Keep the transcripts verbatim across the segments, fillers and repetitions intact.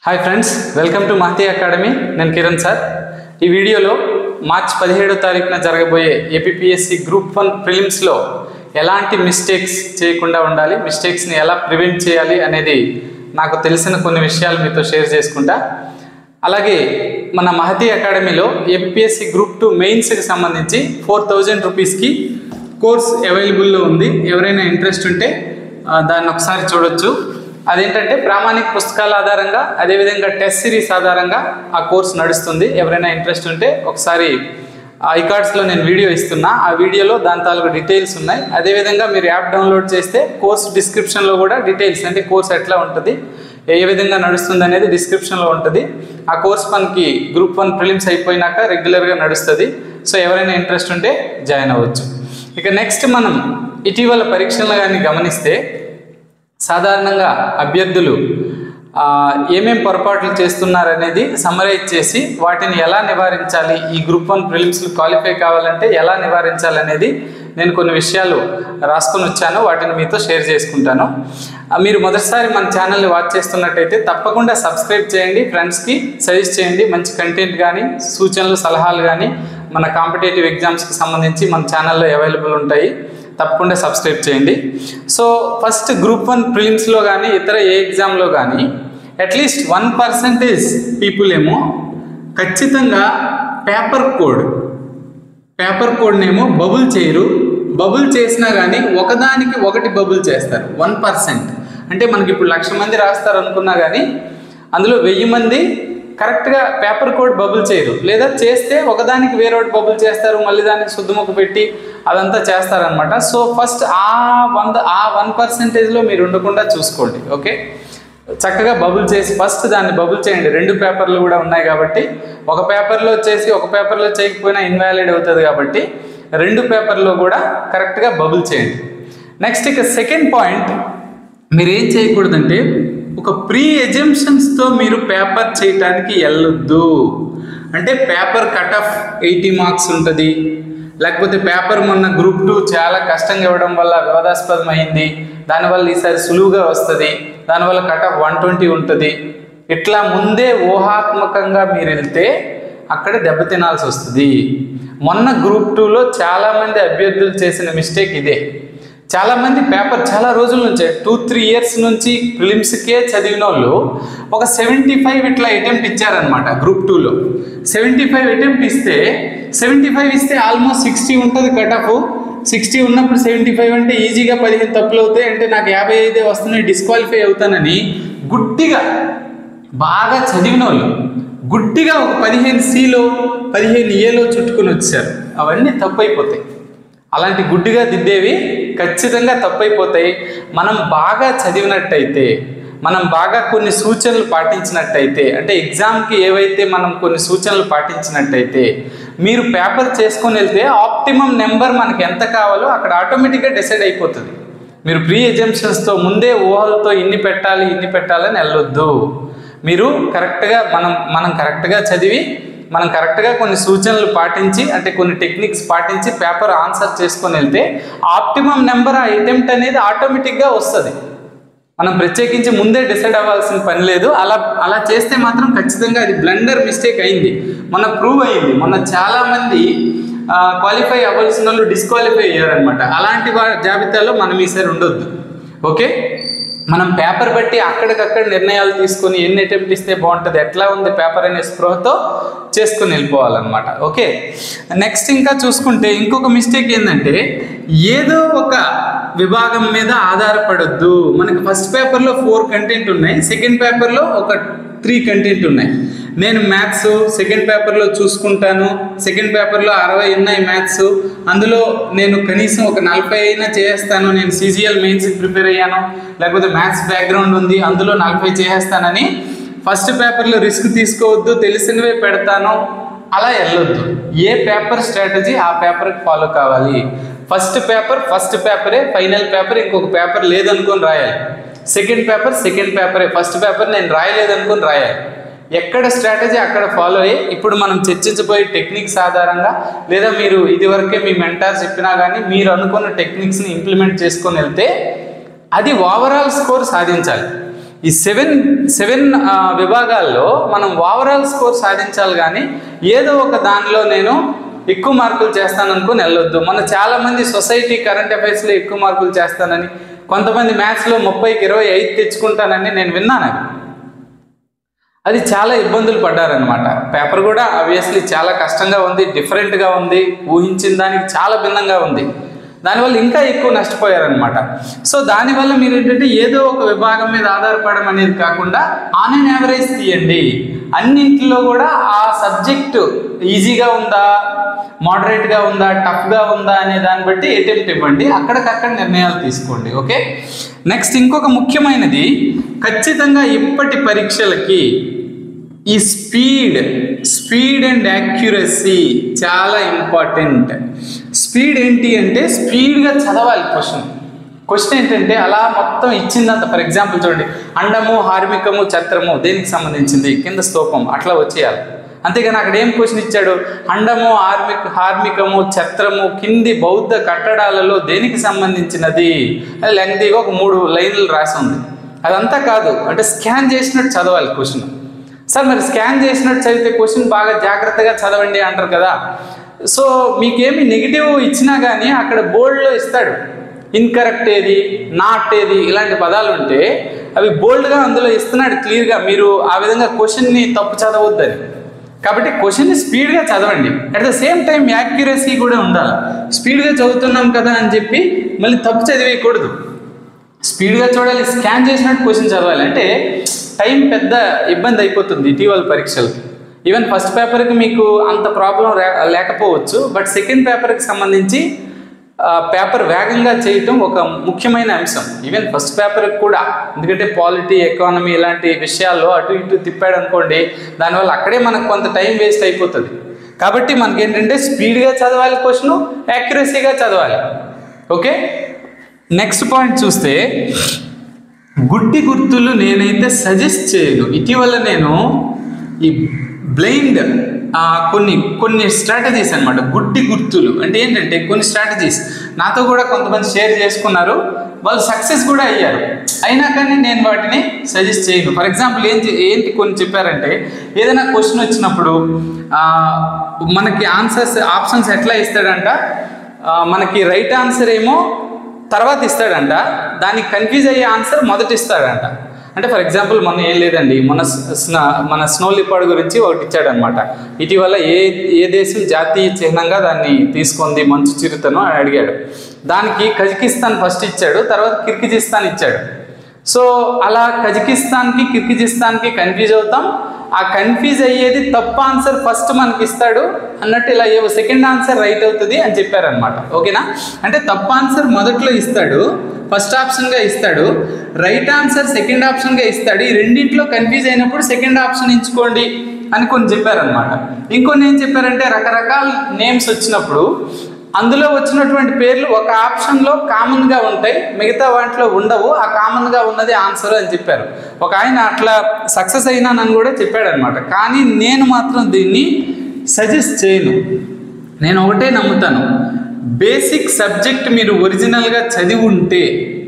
Hi friends, welcome to Mahati academy. నేను Kiran sir. ఈ వీడియోలో మార్చ్ పదిహేడో తారీఖున జరగబోయే ఏపీపీఎస్సీ గ్రూప్ వన్ ప్రిలిమ్స్లో ఎలాంటి మిస్టేక్స్ చేయకుండా ఉండాలి, మిస్టేక్స్ని ఎలా ప్రివెంట్ చేయాలి అనేది నాకు తెలిసిన కొన్ని విషయాలు మీతో షేర్ చేసుకుంటా. అలాగే మన మహతి అకాడమీలో ఏపీపీఎస్సీ గ్రూప్ టూ మెయిన్స్కి సంబంధించి ఫోర్ థౌజండ్ రూపీస్కి కోర్స్ అవైలబుల్లో ఉంది. ఎవరైనా ఇంట్రెస్ట్ ఉంటే దాన్ని ఒకసారి చూడొచ్చు. అదేంటంటే ప్రామాణిక పుస్తకాల ఆధారంగా, అదేవిధంగా టెస్ట్ సిరీస్ ఆధారంగా ఆ కోర్స్ నడుస్తుంది. ఎవరైనా ఇంట్రెస్ట్ ఉంటే ఒకసారి ఐకార్డ్స్లో నేను వీడియో ఇస్తున్నా, ఆ వీడియోలో దాని తాలూకు డీటెయిల్స్ ఉన్నాయి. అదేవిధంగా మీరు యాప్ డౌన్లోడ్ చేస్తే కోర్స్ డిస్క్రిప్షన్లో కూడా డీటెయిల్స్, అంటే కోర్స్ ఎట్లా ఉంటుంది, ఏ విధంగా నడుస్తుంది అనేది డిస్క్రిప్షన్లో ఉంటుంది. ఆ కోర్స్ మనకి గ్రూప్ వన్ ప్రిలిమ్స్ అయిపోయినాక రెగ్యులర్గా నడుస్తుంది. సో ఎవరైనా ఇంట్రెస్ట్ ఉంటే జాయిన్ అవ్వచ్చు. ఇక నెక్స్ట్ మనం ఇటీవల పరీక్షలను కానీ గమనిస్తే సాధారణంగా అభ్యర్థులు ఏమేం పొరపాట్లు చేస్తున్నారనేది సమ్మరైజ్ చేసి వాటిని ఎలా నివారించాలి, ఈ గ్రూప్ వన్ ప్రిలిమ్స్లు క్వాలిఫై కావాలంటే ఎలా నివారించాలనేది నేను కొన్ని విషయాలు రాసుకొని వచ్చాను. వాటిని మీతో షేర్ చేసుకుంటాను. మీరు మొదటిసారి మన ఛానల్ని వాచ్ చేస్తున్నట్టయితే తప్పకుండా సబ్స్క్రైబ్ చేయండి, ఫ్రెండ్స్కి సజెస్ట్ చేయండి. మంచి కంటెంట్ కానీ, సూచనలు, సలహాలు కానీ మన కాంపిటేటివ్ ఎగ్జామ్స్కి సంబంధించి మన ఛానల్లో అవైలబుల్ ఉంటాయి. తప్పకుండా సబ్స్క్రైబ్ చేయండి. సో ఫస్ట్ గ్రూప్ వన్ ప్రిలిమ్స్లో కానీ ఇతర ఏ ఎగ్జామ్లో కానీ అట్లీస్ట్ వన్ పర్సెంటేజ్ పీపుల్ ఏమో ఖచ్చితంగా పేపర్ కోడ్ పేపర్ కోడ్నేమో బబుల్ చేయరు. బబుల్ చేసినా కానీ ఒకదానికి ఒకటి బబుల్ చేస్తారు. వన్ పర్సెంట్ అంటే మనకి ఇప్పుడు లక్ష మంది రాస్తారు అనుకున్నా కానీ అందులో వెయ్యి మంది కరెక్ట్గా పేపర్ కోడ్ బబుల్ చేయరు, లేదా చేస్తే ఒకదానికి వేరొకటి బబుల్ చేస్తారు, మళ్ళీ దానికి శుద్ధముఖ పెట్టి అదంతా చేస్తారనమాట. సో ఫస్ట్ ఆ వంద ఆ వన్ పర్సెంటేజ్లో మీరు ఉండకుండా చూసుకోండి. ఓకే, చక్కగా బబుల్ చేసి ఫస్ట్ దాన్ని బబుల్ చేయండి. రెండు పేపర్లు కూడా ఉన్నాయి కాబట్టి ఒక పేపర్లో చేసి ఒక పేపర్లో చేయకపోయినా ఇన్వాలిడ్ అవుతుంది కాబట్టి రెండు పేపర్లో కూడా కరెక్ట్గా బబుల్ చేయండి. నెక్స్ట్ ఇక సెకండ్ పాయింట్, మీరు ఏం చేయకూడదంటే ఒక ప్రీ ఎజంప్షన్స్తో మీరు పేపర్ చేయటానికి వెళ్ళొద్దు. అంటే paper cut off eighty marks ఉంటుంది, లేకపోతే పేపర్ మొన్న గ్రూప్ టూ చాలా కష్టంగా ఇవ్వడం వల్ల వివాదాస్పదం అయింది, దానివల్ల ఈసారి సులువుగా వస్తుంది, దానివల్ల కట్ ఆఫ్ వన్ ట్వంటీ ఉంటుంది. ఇట్లా ముందే ఊహాత్మకంగా మీరు వెళ్తే అక్కడ దెబ్బతినాల్సి వస్తుంది. మొన్న గ్రూప్ టూలో చాలామంది అభ్యర్థులు చేసిన మిస్టేక్ ఇదే. చాలామంది పేపర్ చాలా రోజుల నుంచే టూ త్రీ ఇయర్స్ నుంచి ప్రిలిమ్స్కే చదివిన వాళ్ళు ఒక సెవెంటీ ఫైవ్ ఇట్లా అటెంప్ట్ ఇచ్చారనమాట. గ్రూప్ టూలో సెవెంటీ ఫైవ్ అటెంప్ట్ ఇస్తే సెవెంటీ ఫైవ్ ఇస్తే ఆల్మోస్ట్ సిక్స్టీ ఉంటుంది కట్ ఆఫ్. సిక్స్టీ ఉన్నప్పుడు సెవెంటీ ఫైవ్ అంటే ఈజీగా పదిహేను తప్పులు అవుతాయి, అంటే నాకు యాభై ఐదే వస్తున్నాయి, డిస్క్వాలిఫై అవుతానని గుడ్డిగా బాగా చదివిన వాళ్ళు గుడ్డిగా ఒక పదిహేను సిలో పదిహేను ఏలో చుట్టుకుని వచ్చారు. అవన్నీ తప్పు అయిపోతాయి. అలాంటి గుడ్డిగా దిద్దేవి ఖచ్చితంగా తప్పైపోతాయి. మనం బాగా చదివినట్టయితే, మనం బాగా కొన్ని సూచనలు పాటించినట్టయితే, అంటే ఎగ్జామ్కి ఏవైతే మనం కొన్ని సూచనలు పాటించినట్టయితే మీరు పేపర్ చేసుకొని వెళ్తే ఆప్టిమం నెంబర్ మనకి ఎంత కావాలో అక్కడ ఆటోమేటిక్గా డిసైడ్ అయిపోతుంది. మీరు ప్రీ ఎజంప్షన్స్తో ముందే ఊహలతో ఇన్ని పెట్టాలి ఇన్ని పెట్టాలని వెళ్ళొద్దు. మీరు కరెక్ట్గా మనం మనం కరెక్ట్గా చదివి మనం కరెక్ట్గా కొన్ని సూచనలు పాటించి, అంటే కొన్ని టెక్నిక్స్ పాటించి పేపర్ ఆన్సర్ చేసుకొని వెళ్తే ఆప్టిమం నెంబర్ ఆ అటెంప్ట్ అనేది ఆటోమేటిక్గా వస్తుంది. మనం ప్రత్యేకించి ముందే డిసైడ్ అవ్వాల్సిన పని లేదు. అలా అలా చేస్తే మాత్రం ఖచ్చితంగా అది బ్లండర్ మిస్టేక్ అయింది, మొన్న ప్రూవ్ అయింది. మొన్న చాలామంది క్వాలిఫై అవ్వాల్సిన వాళ్ళు డిస్క్వాలిఫై అయ్యారనమాట. అలాంటి వారి జాబితాలో మనం ఈసారి ఉండొద్దు. ఓకే, మనం పేపర్ బట్టి అక్కడికక్కడ నిర్ణయాలు తీసుకొని ఎన్ని అటెంప్ట్ ఇస్తే బాగుంటుంది, ఎట్లా ఉంది పేపర్ అనే స్పృహతో చేసుకుని వెళ్ళిపోవాలన్నమాట. ఓకే, నెక్స్ట్ ఇంకా చూసుకుంటే ఇంకొక మిస్టేక్ ఏంటంటే ఏదో ఒక విభాగం మీద ఆధారపడొద్దు. మనకి ఫస్ట్ పేపర్లో ఫోర్ కంటెంట్ ఉన్నాయి, సెకండ్ పేపర్లో ఒక త్రీ కంటెంట్ ఉన్నాయి. నేను మ్యాథ్స్ సెకండ్ పేపర్లో చూసుకుంటాను, సెకండ్ పేపర్లో అరవై ఉన్నాయి మ్యాథ్స్, అందులో నేను కనీసం ఒక నలభై అయినా చేస్తాను, నేను సీజీఎల్ మెయిన్స్కి ప్రిపేర్ అయ్యాను, లేకపోతే మ్యాథ్స్ బ్యాక్గ్రౌండ్ ఉంది అందులో నలభై చేస్తానని ఫస్ట్ పేపర్లో రిస్క్ తీసుకోవద్దు, తెలిసినవే పెడతాను అలా వెళ్ళొద్దు. ఏ పేపర్ స్ట్రాటజీ ఆ పేపర్కి ఫాలో కావాలి. ఫస్ట్ పేపర్ ఫస్ట్ పేపరే, ఫైనల్ పేపర్ ఇంకొక పేపర్ లేదనుకొని రాయాలి. సెకండ్ పేపర్ సెకండ్ పేపరే, ఫస్ట్ పేపర్ నేను రాయలేదనుకొని రాయాలి. ఎక్కడ స్ట్రాటజీ అక్కడ ఫాలో అయ్యి ఇప్పుడు మనం చర్చించబోయే టెక్నిక్స్ ఆధారంగా, లేదా మీరు ఇదివరకే మీ మెంటార్ చెప్పినా కానీ మీరు అనుకున్న టెక్నిక్స్ని ఇంప్లిమెంట్ చేసుకొని వెళ్తే అది ఓవరాల్ స్కోర్ సాధించాలి. ఈ సెవెన్ సెవెన్ విభాగాల్లో మనం ఓవరాల్ స్కోర్ సాధించాలి, కానీ ఏదో ఒక దానిలో నేను ఎక్కువ మార్కులు చేస్తాను అనుకుని వెళ్ళొద్దు. మన చాలామంది సొసైటీ కరెంట్ అఫైర్స్లో ఎక్కువ మార్కులు చేస్తానని, కొంతమంది మ్యాథ్స్లో ముప్పైకి ఇరవై ఐదు తెచ్చుకుంటానని నేను విన్నాను. అది అది చాలా ఇబ్బందులు పడ్డారనమాట. పేపర్ కూడా ఆబ్వియస్లీ చాలా కష్టంగా ఉంది, డిఫరెంట్గా ఉంది, ఊహించిన దానికి చాలా భిన్నంగా ఉంది. దానివల్ల ఇంకా ఎక్కువ నష్టపోయారనమాట. సో దానివల్ల మీరు ఏంటంటే ఏదో ఒక విభాగం మీద ఆధారపడడం అనేది కాకుండా ఆన్ అండ్ యావరేజ్ తీయండి. అన్నింటిలో కూడా ఆ సబ్జెక్టు ఈజీగా ఉందా, మోడరేట్గా ఉందా, టఫ్గా ఉందా అనే దాన్ని బట్టి అటెంప్ట్ ఇవ్వండి, అక్కడికక్కడ నిర్ణయాలు తీసుకోండి. ఓకే, నెక్స్ట్ ఇంకొక ముఖ్యమైనది, ఖచ్చితంగా ఇప్పటి పరీక్షలకి ఈ స్పీడ్ స్పీడ్ అండ్ యాక్యురసీ చాలా ఇంపార్టెంట్. స్పీడ్ ఏంటి అంటే స్పీడ్గా చదవాలి. క్వశ్చన్ క్వశ్చన్ ఏంటంటే అలా మొత్తం ఇచ్చిందంత, ఫర్ ఎగ్జాంపుల్ చూడండి, అండము హార్మికము ఛత్రము దేనికి సంబంధించింది, కింద స్తూపం, అట్లా వచ్చేయాలి. అంతేగాని అక్కడ ఏం క్వశ్చన్ ఇచ్చాడు, అండము హార్మిక హార్మికము ఛత్రము కింది బౌద్ధ కట్టడాలలో దేనికి సంబంధించినది అది లెంగ్తీగా ఒక మూడు లైన్లు రాసి ఉంది. అదంతా కాదు, అంటే స్కాన్ చేసినట్టు చదవాలి క్వశ్చన్. సార్ మరి స్కాన్ చేసినట్టు చదివితే క్వశ్చన్ బాగా జాగ్రత్తగా చదవండి అంటారు కదా. సో మీకేమి నెగిటివ్ ఇచ్చినా కానీ అక్కడ బోల్డ్లో ఇస్తాడు, ఇన్కరెక్ట్ ఏది, నాట్ ఏది, ఇలాంటి పదాలు ఉంటే అవి బోల్డ్గా అందులో ఇస్తున్నాడు క్లియర్గా. మీరు ఆ విధంగా క్వశ్చన్ని తప్పు చదవద్దని. కాబట్టి క్వశ్చన్ని స్పీడ్గా చదవండి, at the same time accuracy కూడా ఉండాలి. స్పీడ్గా చదువుతున్నాం కదా అని చెప్పి మళ్ళీ తప్పు చదివేయకూడదు, స్పీడ్గా చూడాలి, స్కాన్ చేసినట్టు క్వశ్చన్ చదవాలి. అంటే టైం పెద్ద ఇబ్బంది అయిపోతుంది ఇటీవల పరీక్షలకి. ఈవెన్ ఫస్ట్ పేపర్కి మీకు అంత ప్రాబ్లం లేకపోవచ్చు, బట్ సెకండ్ పేపర్కి సంబంధించి పేపర్ వేగంగా చేయటం ఒక ముఖ్యమైన అంశం. ఈవెన్ ఫస్ట్ పేపర్కి కూడా, ఎందుకంటే పాలిటీ, ఎకానమీ ఇలాంటి విషయాల్లో అటు ఇటు తిప్పాడు అనుకోండి, దానివల్ల అక్కడే మనకు కొంత టైం వేస్ట్ అయిపోతుంది. కాబట్టి మనకేంటంటే స్పీడ్గా చదవాలి, క్వశ్చన్ యాక్యురసీగా చదవాలి. ఓకే, నెక్స్ట్ పాయింట్ చూస్తే గుడ్డి గుర్తులు నేనైతే సజెస్ట్ చేయను. ఇటీవల నేను ఈ బ్లైండ్ కొన్ని కొన్ని స్ట్రాటజీస్ అనమాట, గుడ్డి గుర్తులు అంటే ఏంటంటే కొన్ని స్ట్రాటజీస్ నాతో కూడా కొంతమంది షేర్ చేసుకున్నారు, వాళ్ళు సక్సెస్ కూడా అయ్యారు. అయినా కానీ నేను వాటిని సజెస్ట్ చేయను. ఫర్ ఎగ్జాంపుల్ ఏంటి ఏంటి కొన్ని చెప్పారంటే, ఏదైనా క్వశ్చన్ వచ్చినప్పుడు మనకి ఆన్సర్స్ ఆప్షన్స్ ఎట్లా ఇస్తాడంట, మనకి రైట్ ఆన్సర్ ఏమో తర్వాత ఇస్తాడంట, దానికి కన్ఫ్యూజ్ అయ్యే ఆన్సర్ మొదట ఇస్తాడంట. అంటే ఫర్ ఎగ్జాంపుల్ మొన్న ఏం లేదండి, మన మన స్నో లిపార్డ్ గురించి ఒకటి ఇచ్చాడనమాట. ఇటీవల ఏ ఏ దేశం జాతీయ చిహ్నంగా దాన్ని తీసుకుంది మంచు చిరుతను అని అడిగాడు. దానికి కజకిస్తాన్ ఫస్ట్ ఇచ్చాడు, తర్వాత కిర్గిజిస్తాన్ ఇచ్చాడు. సో అలా కజకిస్తాన్కి కిర్గిజిస్తాన్కి కన్ఫ్యూజ్ అవుతాం, ఆ కన్ఫ్యూజ్ అయ్యేది తప్పు ఆన్సర్ ఫస్ట్ మనకి ఇస్తాడు అన్నట్టు, ఇలా ఏవో సెకండ్ ఆన్సర్ రైట్ అవుతుంది అని చెప్పారనమాట. ఓకేనా, అంటే తప్పు ఆన్సర్ మొదట్లో ఇస్తాడు, ఫస్ట్ ఆప్షన్గా ఇస్తాడు, రైట్ ఆన్సర్ సెకండ్ ఆప్షన్గా ఇస్తాడు. ఈ రెండింటిలో కన్ఫ్యూజ్ అయినప్పుడు సెకండ్ ఆప్షన్ ఎంచుకోండి అని కొన్ని చెప్పారనమాట. ఇంకొన్ని ఏం చెప్పారంటే, రకరకాల నేమ్స్ వచ్చినప్పుడు అందులో వచ్చినటువంటి పేర్లు ఒక ఆప్షన్లో కామన్గా ఉంటాయి, మిగతా వాటిలో ఉండవు, ఆ కామన్గా ఉన్నది ఆన్సర్ అని చెప్పారు. ఒక ఆయన అట్లా సక్సెస్ అయినానని కూడా చెప్పాడనమాట. కానీ నేను మాత్రం దీన్ని సజెస్ట్ చేయను. నేను ఒకటే నమ్ముతాను, బేసిక్ సబ్జెక్ట్ మీరు ఒరిజినల్గా చదివి ఉంటే,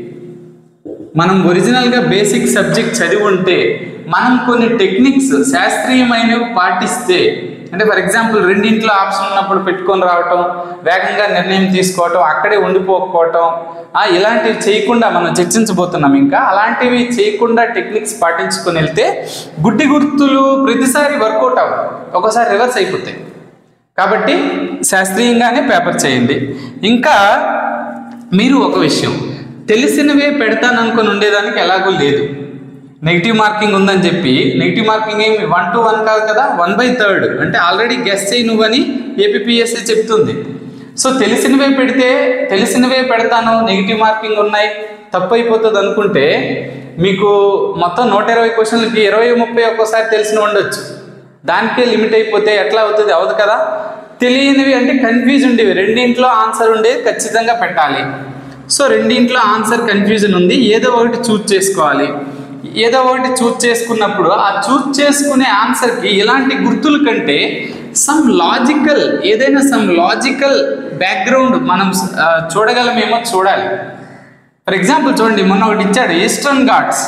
మనం ఒరిజినల్గా బేసిక్ సబ్జెక్ట్ చదివి ఉంటే, మనం కొన్ని టెక్నిక్స్ శాస్త్రీయమైనవి పాటిస్తే, అంటే ఫర్ ఎగ్జాంపుల్ రెండింటిలో ఆప్షన్ ఉన్నప్పుడు పెట్టుకొని రావటం, వేగంగా నిర్ణయం తీసుకోవటం, అక్కడే ఉండిపోకపోవటం, ఇలాంటివి చేయకుండా మనం చర్చించబోతున్నాం. ఇంకా అలాంటివి చేయకుండా టెక్నిక్స్ పాటించుకొని వెళ్తే గుడ్డి గుర్తులు ప్రతిసారి వర్కౌట్ అవ్వవు, ఒకసారి రివర్స్ అయిపోతాయి. కాబట్టి శాస్త్రీయంగానే పేపర్ చేయండి. ఇంకా మీరు ఒక విషయం, తెలిసినవే పెడతాననుకొని ఉండేదానికి ఎలాగూ లేదు. నెగిటివ్ మార్కింగ్ ఉందని చెప్పి నెగిటివ్ మార్కింగ్ ఏమి వన్ టు వన్ కాదు కదా, వన్ బై థర్డ్ అంటే ఆల్రెడీ గెస్ చేయి నువ్వని ఏపీపీఎస్సీ చెప్తుంది. సో తెలిసినవే పెడితే, తెలిసినవే పెడతాను, నెగిటివ్ మార్కింగ్ ఉన్నాయి, తప్పు అయిపోతుంది అనుకుంటే మీకు మొత్తం నూట ఇరవై క్వశ్చన్లకి ఇరవై ముప్పై ఒక్కోసారి తెలిసిన ఉండొచ్చు, దానికే లిమిట్ అయిపోతే ఎట్లా అవుతుంది, అవదు కదా. తెలియనివి అంటే కన్ఫ్యూజ్ ఉండేవి, రెండింట్లో ఆన్సర్ ఉండేది ఖచ్చితంగా పెట్టాలి. సో రెండింట్లో ఆన్సర్ కన్ఫ్యూజన్ ఉంది, ఏదో ఒకటి చూజ్ చేసుకోవాలి. ఏదో ఒకటి చూజ్ చేసుకున్నప్పుడు ఆ చూజ్ చేసుకునే ఆన్సర్కి ఇలాంటి గుర్తుల కంటే సమ్ లాజికల్, ఏదైనా సమ్ లాజికల్ బ్యాక్గ్రౌండ్ మనం చూడగలమేమో చూడాలి. ఫర్ ఎగ్జాంపుల్ చూడండి, మొన్న ఒకటి ఇచ్చాడు, ఈస్టర్న్ ఘాట్స్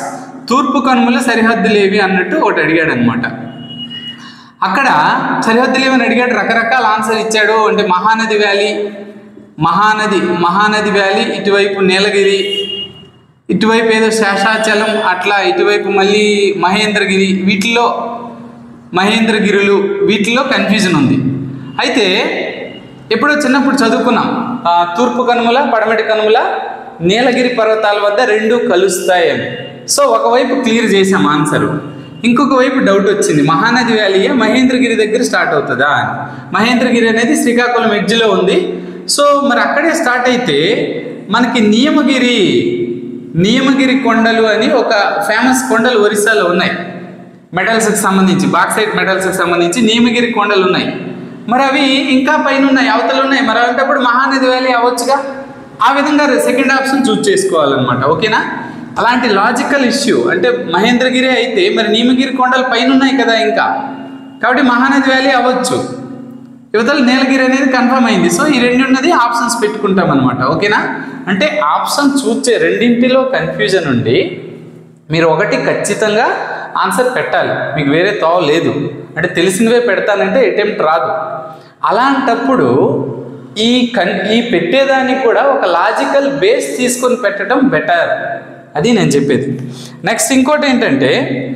తూర్పు కనుమల సరిహద్దులేవి అన్నట్టు ఒకటి అడిగాడు అనమాట. అక్కడ సరిహద్దులేవి అని అడిగాడు, రకరకాల ఆన్సర్ ఇచ్చాడు. అంటే మహానది వ్యాలీ, మహానది మహానది వ్యాలీ, ఇటువైపు నీలగిరి, ఇటువైపు ఏదో శేషాచలం, అట్లా ఇటువైపు మళ్ళీ మహేంద్రగిరి, వీటిల్లో మహేంద్రగిరులు, వీటిల్లో కన్ఫ్యూజన్ ఉంది. అయితే ఎప్పుడో చిన్నప్పుడు చదువుకున్నాం, తూర్పు కనుమల పడమటి కనుమల నీలగిరి పర్వతాల వద్ద రెండు కలుస్తాయని. సో ఒకవైపు క్లియర్ చేసాం ఆన్సరు, ఇంకొక వైపు డౌట్ వచ్చింది, మహానది వ్యాలీయే మహేంద్రగిరి దగ్గర స్టార్ట్ అవుతుందా అని. మహేంద్రగిరి అనేది శ్రీకాకుళం ఎడ్జ్లో ఉంది. సో మరి అక్కడే స్టార్ట్ అయితే మనకి నియమగిరి నియమగిరి కొండలు అని ఒక ఫేమస్ కొండలు ఒరిస్సాలో ఉన్నాయి, మెటల్స్కి సంబంధించి, బాక్సైట్ మెటల్స్కి సంబంధించి నియమగిరి కొండలు ఉన్నాయి. మరి అవి ఇంకా పైన ఉన్నాయి, అవతలు ఉన్నాయి. మరి అలాంటప్పుడు మహానది వ్యాలీ అవ్వచ్చుగా. ఆ విధంగా సెకండ్ ఆప్షన్ చూస్ చేసుకోవాలన్నమాట. ఓకేనా? అలాంటి లాజికల్ ఇష్యూ. అంటే మహేంద్రగిరి అయితే మరి నియమగిరి కొండలు పైన ఉన్నాయి కదా ఇంకా, కాబట్టి మహానది వ్యాలీ అవ్వచ్చు. యువతలు నీలగిరి అనేది కన్ఫర్మ్ అయింది. సో ఈ రెండు ఉన్నది ఆప్షన్స్ పెట్టుకుంటాం అనమాట. ఓకేనా? అంటే ఆప్షన్ చూచే రెండింటిలో కన్ఫ్యూజన్ ఉండి మీరు ఒకటి ఖచ్చితంగా ఆన్సర్ పెట్టాలి, మీకు వేరే తోవ లేదు. అంటే తెలిసినవే పెడతానంటే అటెంప్ట్ రాదు. అలాంటప్పుడు ఈ కన్ ఈ పెట్టేదానికి కూడా ఒక లాజికల్ బేస్ తీసుకొని పెట్టడం బెటర్, అది నేను చెప్పేది. నెక్స్ట్ ఇంకోటి ఏంటంటే,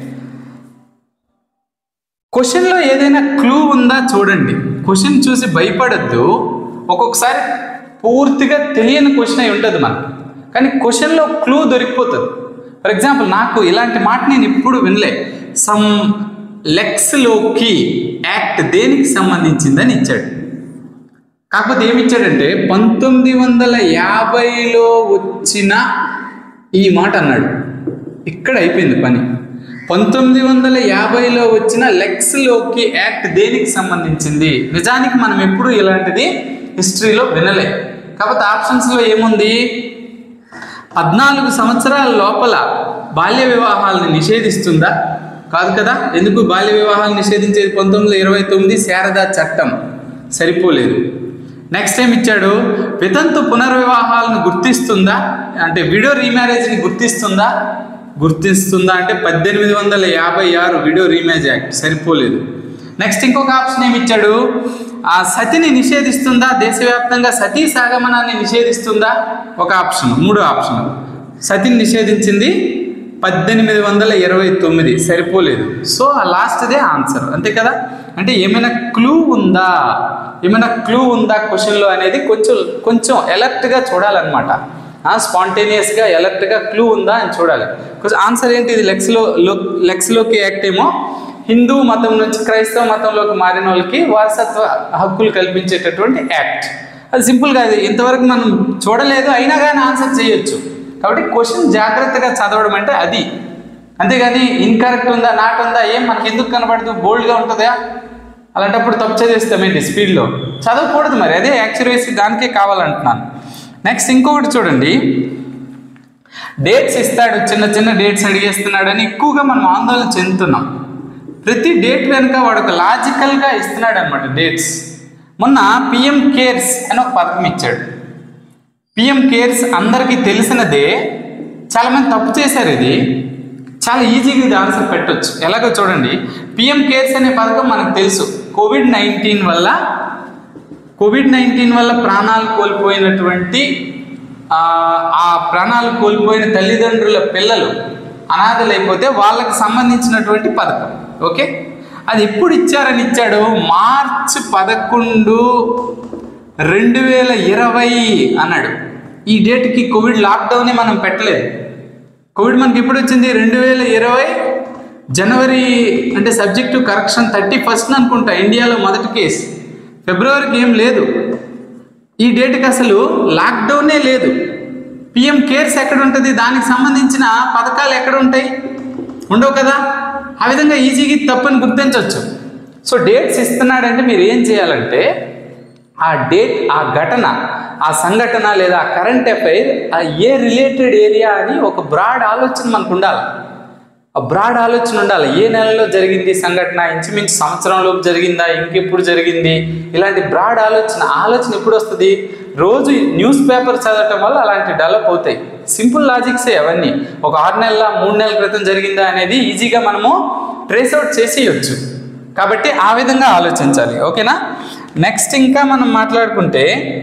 క్వశ్చన్లో ఏదైనా క్లూ ఉందా చూడండి. క్వశ్చన్ చూసి భయపడద్దు. ఒక్కొక్కసారి పూర్తిగా తెలియని క్వశ్చన్ అయి ఉంటుంది మనకి, కానీ క్వశ్చన్లో క్లూ దొరికిపోతుంది. ఫర్ ఎగ్జాంపుల్ నాకు ఇలాంటి మాట నేను ఇప్పుడు వినలే. సమ్ లెక్స్లోకి యాక్ట్ దేనికి సంబంధించిందని ఇచ్చాడు. కాకపోతే ఏమి ఇచ్చాడంటే పంతొమ్మిది వందల యాభైలో వచ్చిన ఈ మాట అన్నాడు. ఇక్కడ అయిపోయింది పని. పంతొమ్మిది వందల యాభైలో వచ్చిన లెక్స్లోకి యాక్ట్ దేనికి సంబంధించింది. నిజానికి మనం ఎప్పుడు ఇలాంటిది హిస్టరీలో వినలే. కాకపోతే ఆప్షన్స్లో ఏముంది, పద్నాలుగు సంవత్సరాల లోపల బాల్య వివాహాలను నిషేధిస్తుందా? కాదు కదా. ఎందుకు బాల్య వివాహాలు నిషేధించేది పంతొమ్మిది వందల ఇరవై తొమ్మిది శారదా చట్టం, సరిపోలేదు. నెక్స్ట్ టైం ఇచ్చాడు వితంతు పునర్వివాహాలను గుర్తిస్తుందా, అంటే విడో రీమ్యారేజ్ని గుర్తిస్తుందా గుర్తిస్తుందా అంటే పద్దెనిమిది వందల యాభై ఆరు విడో రీమ్యారేజ్ యాక్ట్, సరిపోలేదు. నెక్స్ట్ ఇంకొక ఆప్షన్ ఏమి ఇచ్చాడు, ఆ సతిని నిషేధిస్తుందా, దేశవ్యాప్తంగా సతీ సాగమనాన్ని నిషేధిస్తుందా, ఒక ఆప్షన్. మూడో ఆప్షన్ సతిని నిషేధించింది పద్దెనిమిది వందల ఇరవై తొమ్మిది, సరిపోలేదు. సో ఆ లాస్ట్దే ఆన్సర్, అంతే కదా. అంటే ఏమైనా క్లూ ఉందా, ఏమైనా క్లూ ఉందా క్వశ్చన్లో అనేది కొంచెం కొంచెం అలర్ట్గా చూడాలన్నమాట. స్పాంటేనియస్గా అలర్ట్గా క్లూ ఉందా అని చూడాలి. కొంచెం ఆన్సర్ ఏంటి, ఇది లెక్స్లో లెక్స్లోకి యాక్ట్ ఏమో హిందూ మతం నుంచి క్రైస్తవ మతంలోకి మారిన వాళ్ళకి వారసత్వ హక్కులు కల్పించేటటువంటి యాక్ట్. అది సింపుల్గా, అది ఇంతవరకు మనం చూడలేదు, అయినా కానీ ఆన్సర్ చేయొచ్చు. కాబట్టి క్వశ్చన్ జాగ్రత్తగా చదవడం అంటే అది. అంతేగాని ఇన్కరెక్ట్ ఉందా, నాట్ ఉందా, ఏం మనకి ఎందుకు కనబడదు, బోల్డ్గా ఉంటుందా, అలాంటప్పుడు తప్పు చదివేస్తామేంటి స్పీడ్లో, చదవకూడదు. మరి అదే యాక్యురసీ, దానికే కావాలంటున్నాను. నెక్స్ట్ ఇంకొకటి చూడండి, డేట్స్ ఇస్తాడు, చిన్న చిన్న డేట్స్ అడిగేస్తున్నాడని ఎక్కువగా మనం ఆందోళన చెందుతున్నాం. ప్రతి డేట్ వెనుక వాడు ఒక లాజికల్గా ఇస్తున్నాడు అనమాట డేట్స్. మొన్న పిఎం కేర్స్ అని ఒక పథకం ఇచ్చాడు. పిఎం కేర్స్ అందరికీ తెలిసినదే, చాలామంది తప్పు చేశారు. ఇది చాలా ఈజీగా ఇది ఆన్సర్ పెట్టవచ్చు. ఎలాగో చూడండి, పిఎం కేర్స్ అనే పథకం మనకు తెలుసు. కోవిడ్ నైన్టీన్ వల్ల కోవిడ్ నైన్టీన్ వల్ల ప్రాణాలు కోల్పోయినటువంటి ఆ ప్రాణాలు కోల్పోయిన తల్లిదండ్రుల పిల్లలు అనాథలైపోతే వాళ్ళకి సంబంధించినటువంటి పథకం. ఓకే, అది ఎప్పుడు ఇచ్చారని ఇచ్చాడు, మార్చ్ పదకొండు రెండు వేల ఇరవై అన్నాడు. ఈ డేట్కి కోవిడ్ లాక్డౌనే మనం పెట్టలేదు. కోవిడ్ మనకి ఎప్పుడు వచ్చింది, రెండు వేల ఇరవై జనవరి, అంటే సబ్జెక్టు కరెక్షన్ థర్టీ ఫస్ట్ అనుకుంటా ఇండియాలో మొదటి కేసు. ఫిబ్రవరికి ఏం లేదు. ఈ డేట్కి అసలు లాక్డౌనే లేదు. పిఎం కేర్స్ ఎక్కడ ఉంటుంది, దానికి సంబంధించిన పథకాలు ఎక్కడ ఉంటాయి, ఉండవు కదా. ఆ విధంగా ఈజీగా తప్పని గుర్తించవచ్చు. సో డేట్స్ ఇస్తున్నాడంటే మీరు ఏం చేయాలంటే ఆ డేట్, ఆ ఘటన, ఆ సంఘటన లేదా ఆ కరెంట్ అఫైర్ ఆ ఏ రిలేటెడ్ ఏరియా అని ఒక బ్రాడ్ ఆలోచన మనకు ఉండాలి. ఆ బ్రాడ్ ఆలోచన ఉండాలి. ఏ నెలలో జరిగింది సంఘటన, ఇంచుమించు సంవత్సరంలోపు జరిగిందా, ఇంకెప్పుడు జరిగింది, ఇలాంటి బ్రాడ్ ఆలోచన ఆలోచన ఎప్పుడు వస్తుంది, రోజు న్యూస్ పేపర్ చదవటం వల్ల అలాంటి డెవలప్ అవుతాయి. సింపుల్ లాజిక్సే అవన్నీ. ఒక ఆరు నెలల మూడు నెలల క్రితం జరిగిందా అనేది ఈజీగా మనము ట్రేస్ అవుట్ చేసేయచ్చు. కాబట్టి ఆ విధంగా ఆలోచించాలి. ఓకేనా. నెక్స్ట్ ఇంకా మనం మాట్లాడుకుంటే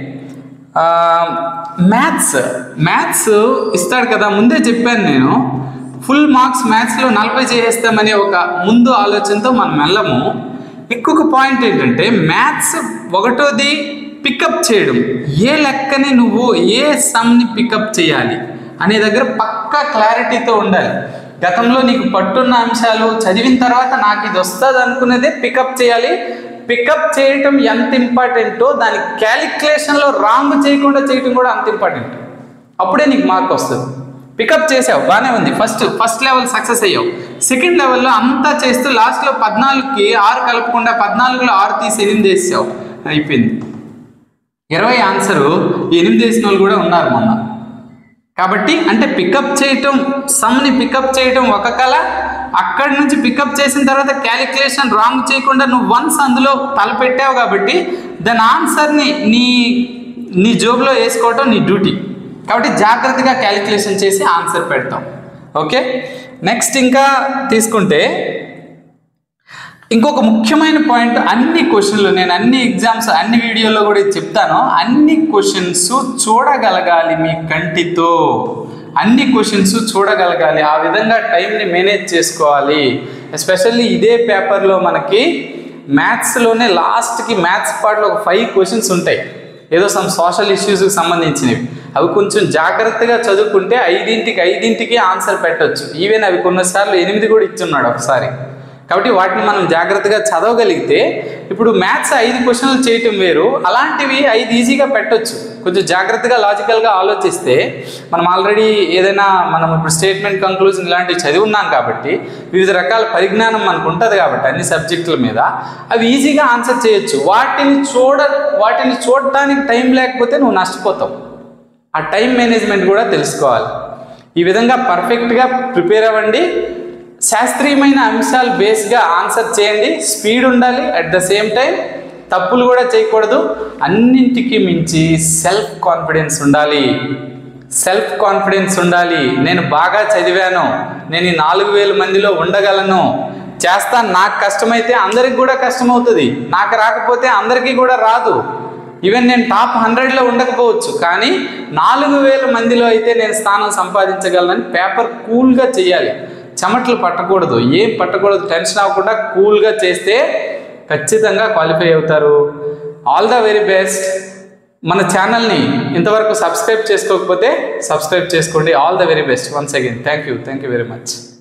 మ్యాథ్స్ మ్యాథ్స్ ఇస్తాడు కదా, ముందే చెప్పాను నేను ఫుల్ మార్క్స్ మ్యాథ్స్లో నలభై చేసేస్తామనే ఒక ముందు ఆలోచనతో మనం వెళ్ళము. ఇంకొక పాయింట్ ఏంటంటే మ్యాథ్స్ ఒకటోది పికప్ చేయడం, ఏ లెక్కని నువ్వు ఏ సమ్ని పికప్ చేయాలి అనే దగ్గర పక్కా క్లారిటీతో ఉండాలి. గతంలో నీకు పట్టున్న అంశాలు చదివిన తర్వాత నాకు ఇది వస్తుంది అనుకునేదే పికప్ చేయాలి. పికప్ చేయటం ఎంత ఇంపార్టెంటో దాని క్యాలిక్యులేషన్లో రాంగ్ చేయకుండా చేయటం కూడా అంత ఇంపార్టెంట్. అప్పుడే నీకు మార్క్ వస్తుంది. పికప్ చేసావు బాగానే ఉంది, ఫస్ట్ ఫస్ట్ లెవెల్ సక్సెస్ అయ్యావు. సెకండ్ లెవెల్లో అంతా చేస్తూ లాస్ట్లో పద్నాలుగుకి ఆరు కలపకుండా పద్నాలుగులో ఆరు తీసి ఎనిమిది వేసావు, అయిపోయింది. ఇరవై ఆన్సరు ఎనిమిది వేసిన వాళ్ళు కూడా ఉన్నారు మొన్న. కాబట్టి అంటే పికప్ చేయటం, సమ్ని పికప్ చేయటం ఒక కళ. అక్కడి నుంచి పికప్ చేసిన తర్వాత క్యాలిక్యులేషన్ రాంగ్ చేయకుండా నువ్వు వన్స్ అందులో తలపెట్టావు కాబట్టి దాని ఆన్సర్ని నీ నీ జోబులో వేసుకోవటం నీ డ్యూటీ. కాబట్టి జాగ్రత్తగా క్యాలిక్యులేషన్ చేసి ఆన్సర్ పెడతాం. ఓకే. నెక్స్ట్ ఇంకా తీసుకుంటే ఇంకొక ముఖ్యమైన పాయింట్, అన్ని క్వశ్చన్లు నేను అన్ని ఎగ్జామ్స్ అన్ని వీడియోలో కూడా చెప్తాను, అన్ని క్వశ్చన్స్ చూడగలగాలి మీ కంటితో. అన్ని క్వశ్చన్స్ చూడగలగాలి, ఆ విధంగా టైంని మేనేజ్ చేసుకోవాలి. ఎస్పెషల్లీ ఇదే పేపర్లో మనకి మ్యాథ్స్లోనే లాస్ట్కి మ్యాథ్స్ పార్ట్లో ఒక ఫైవ్ క్వశ్చన్స్ ఉంటాయి, ఏదో సమ్ సోషల్ ఇష్యూస్కి సంబంధించినవి. అవి కొంచెం జాగ్రత్తగా చదువుకుంటే ఐదింటికి ఐదింటికి ఆన్సర్ పెట్టవచ్చు. ఈవెన్ అవి కొన్నిసార్లు ఎనిమిది కూడా ఇచ్చున్నాడు ఒకసారి. కాబట్టి వాటిని మనం జాగ్రత్తగా చదవగలిగితే, ఇప్పుడు మ్యాథ్స్ ఐదు క్వశ్చన్లు చేయటం వేరు, అలాంటివి ఐదు ఈజీగా పెట్టవచ్చు. కొంచెం జాగ్రత్తగా లాజికల్గా ఆలోచిస్తే మనం ఆల్రెడీ ఏదైనా మనం ఇప్పుడు స్టేట్మెంట్ కంక్లూజన్ ఇలాంటివి చదివి ఉన్నాం కాబట్టి వివిధ రకాల పరిజ్ఞానం మనకు ఉంటుంది కాబట్టి అన్ని సబ్జెక్టుల మీద అవి ఈజీగా ఆన్సర్ చేయొచ్చు. వాటిని చూడ వాటిని చూడటానికి టైం లేకపోతే నువ్వు నష్టపోతావు. ఆ టైం మేనేజ్మెంట్ కూడా తెలుసుకోవాలి. ఈ విధంగా పర్ఫెక్ట్గా ప్రిపేర్ అవ్వండి. శాస్త్రీయమైన అంశాలు బేస్గా ఆన్సర్ చేయండి. స్పీడ్ ఉండాలి, అట్ ద సేమ్ టైం తప్పులు కూడా చేయకూడదు. అన్నింటికి మించి సెల్ఫ్ కాన్ఫిడెన్స్ ఉండాలి. సెల్ఫ్ కాన్ఫిడెన్స్ ఉండాలి. నేను బాగా చదివాను, నేను ఈ నాలుగు వేల మందిలో ఉండగలను, చేస్తాను. నాకు కష్టమైతే అందరికి కూడా కష్టమవుతుంది, నాకు రాకపోతే అందరికీ కూడా రాదు. ఈవెన్ నేను టాప్ హండ్రెడ్లో ఉండకపోవచ్చు, కానీ నాలుగు వేల మందిలో అయితే నేను స్థానం సంపాదించగలనని పేపర్ కూల్గా చేయాలి. చెమటలు పట్టకూడదు, ఏం పట్టకూడదు, టెన్షన్ అవ్వకుండా కూల్గా చేస్తే ఖచ్చితంగా క్వాలిఫై అవుతారు. All the very best. మన ఛానల్ని ఇంతవరకు సబ్స్క్రైబ్ చేసుకోకపోతే సబ్స్క్రైబ్ చేసుకోండి. All the very best once again. Thank you thank you very much.